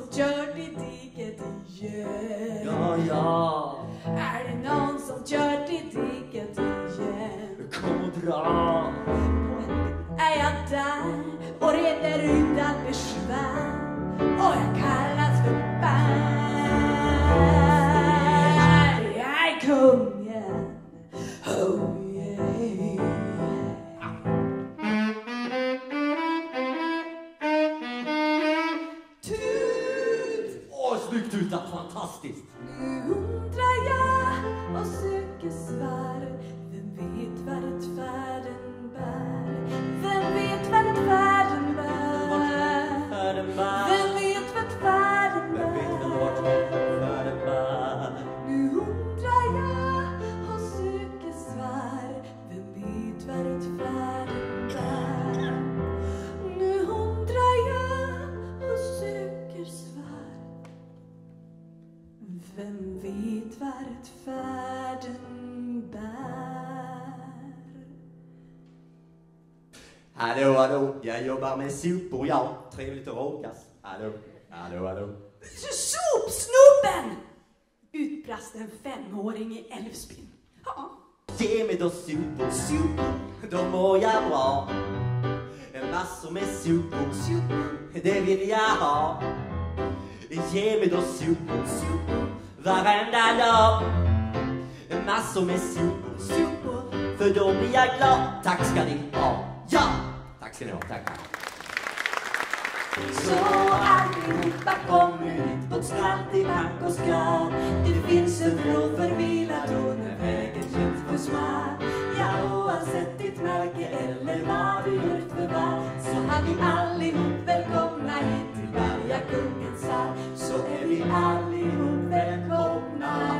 kört i diket igen? Ja, ja. Är det någon som kört i diket igen? Kom och dra. Är jag där och reder utan besvär, och jag kallas för bär. Jag är kungen. Oh yeah. Snyggt utan, fantastiskt. Nu undrar jag och söker svar. Vem vet vad rättfärden bär? Vem vet vad rättfärden bär? Vem vet vad färden bär? Nu undrar jag och söker svar. Vem vet vad rättfärden bär? Nu undrar jag och söker svar. Vem vet vad rättfärden bär? Hallå, hallå, jag jobbar med sopor, ja. Trevligt att råkas. Hallå, hallå, hallå. Sopsnubben! Utbrast en 5-åring i Älvsbyn. Ja. Ge mig då sopor, då mår jag bra. Massor med sopor, det vill jag ha. Ge mig då sopor, varenda dag. Massor med sopor, för då blir jag glad. Tack ska ni ha. Ja! Tack ska ni ha, tack. Så allihopa kommer ut på ett strand i bank och skrav. Det finns en bro för vilat och när vägen känns för smal. Ja, oavsett ditt märke eller vad du gjort för val, så har vi allihop välkomna hit till Bergakungens sal. Så är vi allihop välkomna